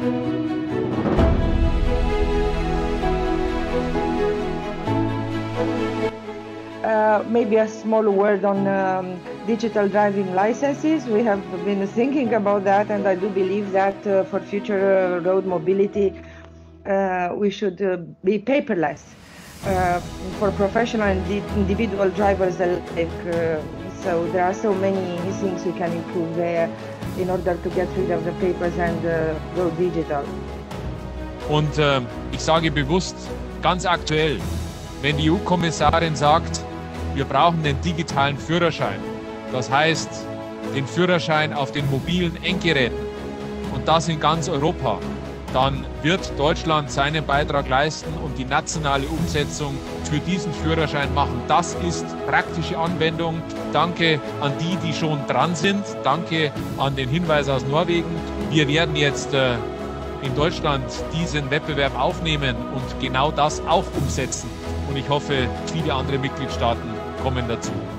Maybe a small word on digital driving licenses. We have been thinking about that, and I do believe that for future road mobility, we should be paperless for professional and individual drivers alike. So there are so many things we can improve there in order to get rid of the papers and go digital. Und ich sage bewusst, ganz aktuell, wenn die EU-Kommissarin sagt, wir brauchen den digitalen Führerschein, das heißt den Führerschein auf den mobilen Endgeräten und das in ganz Europa, dann wird Deutschland seinen Beitrag leisten und die nationale Umsetzung für diesen Führerschein machen. Das ist praktische Anwendung. Danke an die, die schon dran sind. Danke an den Hinweis aus Norwegen. Wir werden jetzt in Deutschland diesen Wettbewerb aufnehmen und genau das auch umsetzen. Und ich hoffe, viele andere Mitgliedstaaten kommen dazu.